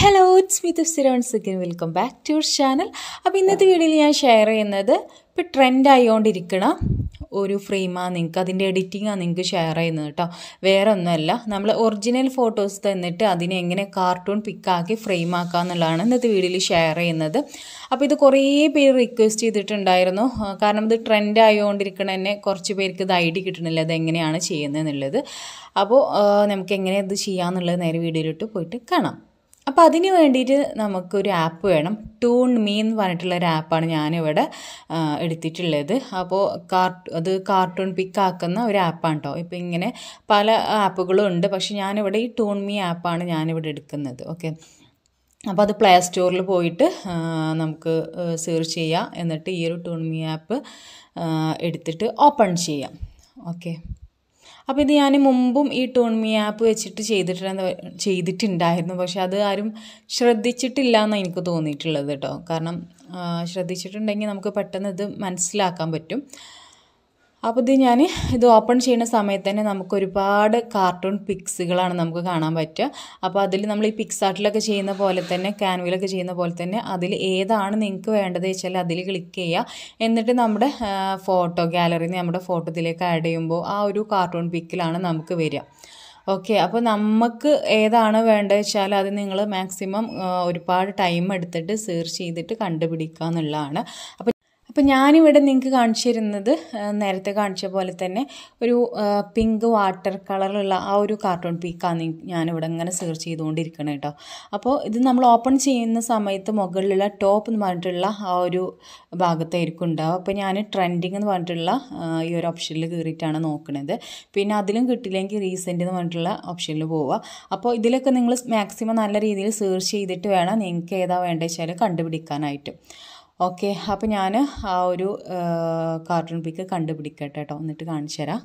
Hello, it's me Tufsira once again. Welcome back to our channel. അപ്പോൾ ഇന്നത്തെ വീഡിയോയിൽ ഞാൻ ഷെയർ ചെയ്യുന്നത് ഇപ്പോൾ ട്രെൻഡ് ആയിക്കൊണ്ടിരിക്കണ ഒരു ഫ്രെയിമാണ് നിങ്ങൾക്ക് അതിൻ്റെ എഡിറ്റിംഗാണ് നിങ്ങൾക്ക് ഷെയർ ചെയ്യുന്നത് കേട്ടോ. വേറെ ഒന്നുമല്ല, നമ്മൾ ഒറിജിനൽ ഫോട്ടോസ് തന്നിട്ട് അതിനെ എങ്ങനെ കാർട്ടൂൺ പിക്കാക്കി ഫ്രെയിം ആക്കുക എന്നുള്ളതാണ് ഇന്നത്തെ വീഡിയോയിൽ ഷെയർ ചെയ്യുന്നത്. അപ്പോൾ ഇത് കുറേ പേര് റിക്വസ്റ്റ് ചെയ്തിട്ടുണ്ടായിരുന്നു. കാരണം ഇത് ട്രെൻഡ് ആയിക്കൊണ്ടിരിക്കണ തന്നെ കുറച്ച് പേർക്ക് ഇത് ഐഡിയ കിട്ടണില്ല അതെങ്ങനെയാണ് ചെയ്യുന്നത് എന്നുള്ളത്. അപ്പോൾ നമുക്ക് എങ്ങനെ ഇത് ചെയ്യാമെന്നുള്ളത് നേരെ വീഡിയോയിലോട്ട് പോയിട്ട് കാണാം. അപ്പോൾ അതിന് വേണ്ടിയിട്ട് നമുക്കൊരു ആപ്പ് വേണം. ടൂൺ മീ എന്ന് പറഞ്ഞിട്ടുള്ളൊരു ആപ്പാണ് ഞാനിവിടെ എടുത്തിട്ടുള്ളത്. അപ്പോൾ അത് കാർട്ടൂൺ പിക്ക് ആക്കുന്ന ഒരു ആപ്പാണ് കേട്ടോ. ഇപ്പോൾ ഇങ്ങനെ പല ആപ്പുകളും ഉണ്ട്, പക്ഷെ ഞാനിവിടെ ഈ ടൂൺ മീ ആപ്പാണ് ഞാനിവിടെ എടുക്കുന്നത്. ഓക്കെ, അപ്പോൾ അത് പ്ലേ സ്റ്റോറിൽ പോയിട്ട് നമുക്ക് സെർച്ച് ചെയ്യാം. എന്നിട്ട് ഈ ഒരു ടൂൺ മീ ആപ്പ് എടുത്തിട്ട് ഓപ്പൺ ചെയ്യാം. ഓക്കെ, അപ്പോൾ ഇത് ഞാൻ മുമ്പും ഈ ടൂൺ മീ ആപ്പ് വെച്ചിട്ട് ചെയ്തിട്ടുണ്ടായിരുന്നു, പക്ഷെ അത് ആരും ശ്രദ്ധിച്ചിട്ടില്ല എന്നാണ് എനിക്ക് തോന്നിയിട്ടുള്ളത് കേട്ടോ. കാരണം ശ്രദ്ധിച്ചിട്ടുണ്ടെങ്കിൽ നമുക്ക് പെട്ടെന്ന് ഇത് മനസ്സിലാക്കാൻ പറ്റും. അപ്പോൾ ഇത് ഓപ്പൺ ചെയ്യുന്ന സമയത്ത് തന്നെ നമുക്ക് ഒരുപാട് കാർട്ടൂൺ പിക്സുകളാണ് നമുക്ക് കാണാൻ പറ്റുക. അപ്പോൾ അതിൽ നമ്മൾ ഈ പിക്സാർട്ടിലൊക്കെ ചെയ്യുന്ന പോലെ തന്നെ ക്യാൻവയിലൊക്കെ ചെയ്യുന്ന പോലെ തന്നെ അതിൽ ഏതാണ് നിങ്ങൾക്ക് വേണ്ടത് വെച്ചാൽ അതിൽ ക്ലിക്ക് ചെയ്യുക. എന്നിട്ട് നമ്മുടെ ഫോട്ടോ ഗാലറിയിൽ നിന്ന് നമ്മുടെ ഫോട്ടോത്തിലേക്ക് ആഡ് ചെയ്യുമ്പോൾ ആ ഒരു കാർട്ടൂൺ പിക്കിലാണ് നമുക്ക് വരിക. ഓക്കെ, അപ്പോൾ നമുക്ക് ഏതാണ് വേണ്ടത് വെച്ചാൽ അത് നിങ്ങൾ മാക്സിമം ഒരുപാട് ടൈം എടുത്തിട്ട് സെർച്ച് ചെയ്തിട്ട് കണ്ടുപിടിക്കുക എന്നുള്ളതാണ്. അപ്പോൾ ഞാനിവിടെ നിങ്ങൾക്ക് കാണിച്ചു തരുന്നത് നേരത്തെ കാണിച്ച പോലെ തന്നെ ഒരു പിങ്ക് വാട്ടർ കളറുള്ള ആ ഒരു കാർട്ടൂൺ പിക്കാണ് ഞാനിവിടെ ഇങ്ങനെ സെർച്ച് ചെയ്തുകൊണ്ടിരിക്കണം കേട്ടോ. അപ്പോൾ ഇത് നമ്മൾ ഓപ്പൺ ചെയ്യുന്ന സമയത്ത് മുകളിലുള്ള ടോപ്പ് എന്ന് പറഞ്ഞിട്ടുള്ള ആ ഒരു ഭാഗത്തായിരിക്കും ഉണ്ടാവുക. അപ്പോൾ ഞാൻ ട്രെൻഡിങ് എന്ന് പറഞ്ഞിട്ടുള്ള ഈ ഒരു ഓപ്ഷനിൽ കയറിയിട്ടാണ് നോക്കുന്നത്. പിന്നെ അതിലും കിട്ടില്ലെങ്കിൽ റീസെൻ്റ് എന്ന് പറഞ്ഞിട്ടുള്ള ഓപ്ഷനിൽ പോവുക. അപ്പോൾ ഇതിലൊക്കെ നിങ്ങൾ മാക്സിമം നല്ല രീതിയിൽ സെർച്ച് ചെയ്തിട്ട് വേണം നിങ്ങൾക്ക് ഏതാ വേണ്ടത് വെച്ചാൽ കണ്ടുപിടിക്കാനായിട്ട്. ഓക്കെ, അപ്പോൾ ഞാൻ ആ ഒരു കാർട്ടൂൺ പിക്ക് കണ്ടുപിടിക്കട്ടെ കേട്ടോ, എന്നിട്ട് കാണിച്ചു തരാം.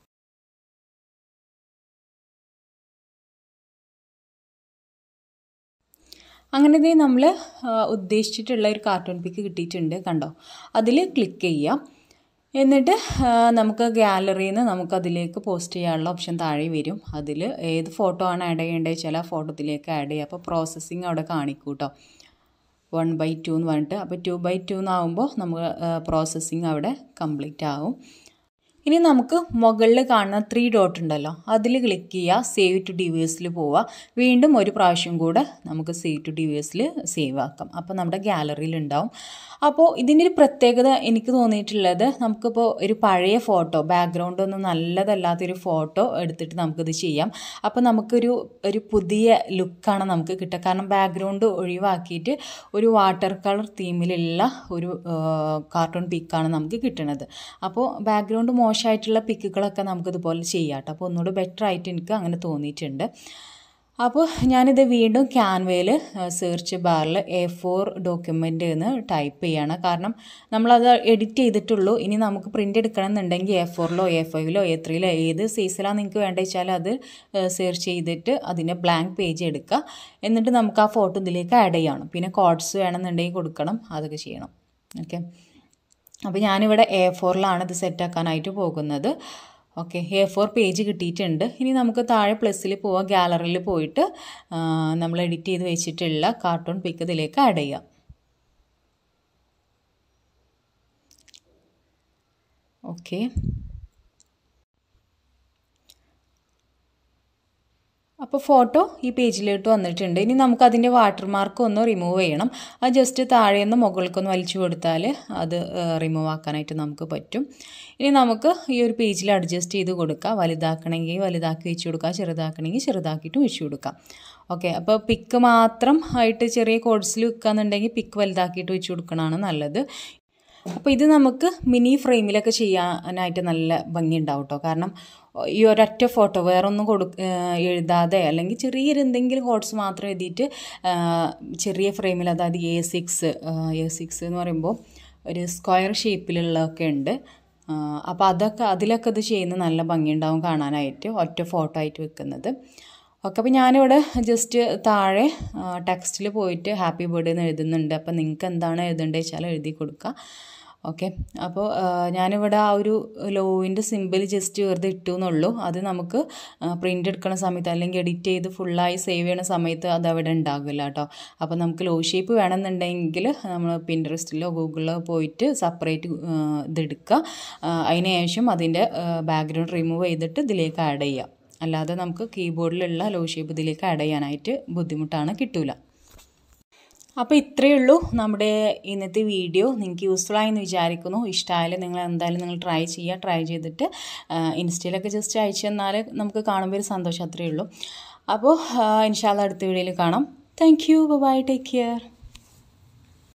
അങ്ങനെ നമ്മൾ ഉദ്ദേശിച്ചിട്ടുള്ള ഒരു കാർട്ടൂൺ പിക്ക് കിട്ടിയിട്ടുണ്ട്, കണ്ടോ. അതിൽ ക്ലിക്ക് ചെയ്യാം. എന്നിട്ട് നമുക്ക് ഗാലറിയിൽ നിന്ന് നമുക്കതിലേക്ക് പോസ്റ്റ് ചെയ്യാനുള്ള ഓപ്ഷൻ താഴെ വരും. അതിൽ ഏത് ഫോട്ടോ ആണ് ആഡ് ചെയ്യേണ്ടത് വെച്ചാൽ ആ ഫോട്ടോത്തിലേക്ക് ആഡ് ചെയ്യുക. അപ്പോൾ പ്രോസസ്സിങ് അവിടെ കാണിക്കും കേട്ടോ, 1/2 എന്ന് പറഞ്ഞിട്ട്. അപ്പോൾ 2/2 എന്നാകുമ്പോൾ നമുക്ക് പ്രോസസ്സിങ് അവിടെ കംപ്ലീറ്റ് ആകും. ഇനി നമുക്ക് മുകളിൽ കാണുന്ന 3 ഡോട്ട് ഉണ്ടല്ലോ, അതിൽ ക്ലിക്ക് ചെയ്യുക. സേവ് ടു ഡിവൈസിൽ പോവുക. വീണ്ടും ഒരു പ്രാവശ്യം കൂടെ നമുക്ക് സേവ് ടു ഡിവൈസിൽ സേവ് ആക്കാം. അപ്പോൾ നമ്മുടെ ഗാലറിയിൽ ഉണ്ടാവും. അപ്പോൾ ഇതിൻ്റെ ഒരു പ്രത്യേകത എനിക്ക് തോന്നിയിട്ടുള്ളത്, നമുക്കിപ്പോൾ ഒരു പഴയ ഫോട്ടോ ബാക്ക്ഗ്രൗണ്ട് ഒന്നും നല്ലതല്ലാത്തൊരു ഫോട്ടോ എടുത്തിട്ട് നമുക്കിത് ചെയ്യാം. അപ്പോൾ നമുക്കൊരു പുതിയ ലുക്കാണ് നമുക്ക് കിട്ടുക. കാരണം ബാക്ക്ഗ്രൗണ്ട് ഒഴിവാക്കിയിട്ട് ഒരു വാട്ടർ കളർ തീമിലുള്ള ഒരു കാർട്ടൂൺ പിക്കാണ് നമുക്ക് കിട്ടുന്നത്. അപ്പോൾ ബാക്ക്ഗ്രൗണ്ട് മോശമായിട്ടുള്ള പിക്കുകളൊക്കെ നമുക്കിതുപോലെ ചെയ്യാം കേട്ടോ. അപ്പോൾ ഒന്നുകൂടി ബെറ്റർ ആയിട്ട് എനിക്ക് അങ്ങനെ തോന്നിയിട്ടുണ്ട്. അപ്പോൾ ഞാനിത് വീണ്ടും ക്യാൻവയിൽ സെർച്ച് ബാറിൽ A4 ഡോക്യുമെൻ്റ് എന്ന് ടൈപ്പ് ചെയ്യാണ്. കാരണം നമ്മളത് എഡിറ്റ് ചെയ്തിട്ടുള്ളൂ. ഇനി നമുക്ക് പ്രിൻ്റ് എടുക്കണം എന്നുണ്ടെങ്കിൽ A4ലോ A5ലോ A3ലോ ഏത് സൈസിലാണ് നിങ്ങൾക്ക് വേണ്ടത് വെച്ചാൽ അത് സെർച്ച് ചെയ്തിട്ട് അതിൻ്റെ ബ്ലാങ്ക് പേജ് എടുക്കുക. എന്നിട്ട് നമുക്ക് ആ ഫോട്ടോ ഇതിലേക്ക് ആഡ് ചെയ്യണം. പിന്നെ കോഡ്സ് വേണമെന്നുണ്ടെങ്കിൽ കൊടുക്കണം, അതൊക്കെ ചെയ്യണം. ഓക്കെ, അപ്പോൾ ഞാനിവിടെ A4ലാണ് ഇത് സെറ്റാക്കാനായിട്ട് പോകുന്നത്. ഓക്കെ, A4 പേജ് കിട്ടിയിട്ടുണ്ട്. ഇനി നമുക്ക് താഴെ പ്ലസ്സിൽ പോവുക. ഗാലറിയിൽ പോയിട്ട് നമ്മൾ എഡിറ്റ് ചെയ്ത് വെച്ചിട്ടുള്ള കാർട്ടൂൺ പിക്ക് ഇതിലേക്ക് ആഡ് ചെയ്യാം. ഓക്കെ, അപ്പോൾ ഫോട്ടോ ഈ പേജിലോട്ട് വന്നിട്ടുണ്ട്. ഇനി നമുക്കതിൻ്റെ വാട്ടർമാർക്ക് ഒന്ന് റിമൂവ് ചെയ്യണം. അത് ജസ്റ്റ് താഴെ നിന്ന് മുകൾക്കൊന്ന് വലിച്ചു കൊടുത്താൽ അത് റിമൂവ് ആക്കാനായിട്ട് നമുക്ക് പറ്റും. ഇനി നമുക്ക് ഈ ഒരു പേജിൽ അഡ്ജസ്റ്റ് ചെയ്ത് കൊടുക്കാം. വലുതാക്കണമെങ്കിൽ വലുതാക്കി വെച്ച് കൊടുക്കാം, ചെറുതാക്കണമെങ്കിൽ ചെറുതാക്കിയിട്ട് വെച്ച് കൊടുക്കാം. ഓക്കെ, അപ്പോൾ പിക്ക് മാത്രം ആയിട്ട് ചെറിയ കോഡ്സിൽ വെക്കുകയെന്നുണ്ടെങ്കിൽ പിക്ക് വലുതാക്കിയിട്ട് വെച്ച് കൊടുക്കണതാണ് നല്ലത്. അപ്പോൾ ഇത് നമുക്ക് മിനി ഫ്രെയിമിലൊക്കെ ചെയ്യാനായിട്ട് നല്ല ഭംഗി ഉണ്ടാവും കേട്ടോ. കാരണം ഈ ഒരൊറ്റ ഫോട്ടോ വേറൊന്നും എഴുതാതെ അല്ലെങ്കിൽ ചെറിയൊരു എന്തെങ്കിലും കോഡ്സ് മാത്രം എഴുതിയിട്ട് ചെറിയ ഫ്രെയിമിൽ, അതായത് A6 എന്ന് പറയുമ്പോൾ ഒരു സ്ക്വയർ ഷേപ്പിലുള്ളതൊക്കെ ഉണ്ട്. അപ്പോൾ അതിലൊക്കെ ഇത് ചെയ്യുന്നത് നല്ല ഭംഗിയുണ്ടാവും കാണാനായിട്ട്, ഒറ്റ ഫോട്ടോ ആയിട്ട് വെക്കുന്നത്. ഓക്കെ, അപ്പോൾ ഞാനിവിടെ ജസ്റ്റ് താഴെ ടെക്സ്റ്റിൽ പോയിട്ട് ഹാപ്പി ബർത്ത്ഡേ എന്ന് എഴുതുന്നുണ്ട്. അപ്പോൾ നിങ്ങൾക്ക് എന്താണ് എഴുതേണ്ടത് വെച്ചാൽ എഴുതി കൊടുക്കുക. ഓക്കെ. അപ്പോൾ ഞാനിവിടെ ആ ഒരു ലോവിൻ്റെ സിമ്പിൾ ജസ്റ്റ് വെറുതെ ഇട്ടു എന്നുള്ളൂ. അത് നമുക്ക് പ്രിൻ്റ് എടുക്കുന്ന സമയത്ത് അല്ലെങ്കിൽ എഡിറ്റ് ചെയ്ത് ഫുള്ളായി സേവ് ചെയ്യുന്ന സമയത്ത് അതവിടെ ഉണ്ടാകില്ല കേട്ടോ. അപ്പോൾ നമുക്ക് ലോ ഷേപ്പ് വേണമെന്നുണ്ടെങ്കിൽ നമ്മൾ പിൻട്രസ്റ്റിലോ ഗൂഗിളിലോ പോയിട്ട് സെപ്പറേറ്റ് ഇതെടുക്കുക. അതിന് ശേഷം അതിൻ്റെ ബാക്ക്ഗ്രൗണ്ട് റിമൂവ് ചെയ്തിട്ട് ഇതിലേക്ക് ആഡ് ചെയ്യുക. അല്ലാതെ നമുക്ക് കീബോർഡിലുള്ള ലോ ഷേപ്പ് ഇതിലേക്ക് ആഡ് ചെയ്യാനായിട്ട് ബുദ്ധിമുട്ടാണ്, കിട്ടില്ല. അപ്പോൾ ഇത്രയേ ഉള്ളൂ നമ്മുടെ ഇന്നത്തെ വീഡിയോ. നിങ്ങൾക്ക് യൂസ്ഫുൾ ആയെന്ന് വിചാരിക്കുന്നു. ഇഷ്ടമായാലും നിങ്ങൾ എന്തായാലും നിങ്ങൾ ട്രൈ ചെയ്യുക. ട്രൈ ചെയ്തിട്ട് ഇൻസ്റ്റയിലൊക്കെ ജസ്റ്റ് അയച്ചു തന്നാൽ നമുക്ക് കാണുമ്പോൾ ഒരു സന്തോഷം, അത്രയേ ഉള്ളൂ. അപ്പോൾ ഇൻഷാ അല്ലാഹ് അടുത്ത വീഡിയോയിൽ കാണാം. Thank you. Bye. Take care.